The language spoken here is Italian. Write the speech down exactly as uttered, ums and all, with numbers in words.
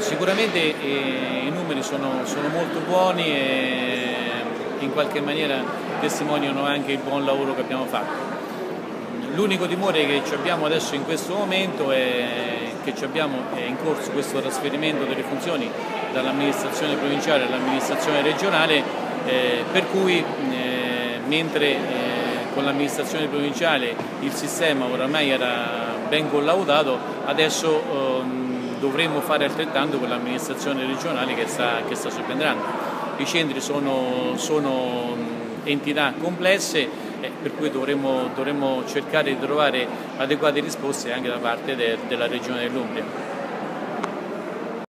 Sicuramente eh, i numeri sono, sono molto buoni e in qualche maniera testimoniano anche il buon lavoro che abbiamo fatto. L'unico timore che abbiamo adesso in questo momento è che abbiamo, è in corso questo trasferimento delle funzioni dall'amministrazione provinciale all'amministrazione regionale, eh, per cui eh, mentre eh, con l'amministrazione provinciale il sistema oramai era ben collaudato, adesso eh, dovremmo fare altrettanto con l'amministrazione regionale che sta, che sta subentrando. I centri sono, sono entità complesse, eh, per cui dovremmo, dovremmo cercare di trovare adeguate risposte anche da parte de, della Regione dell'Umbria.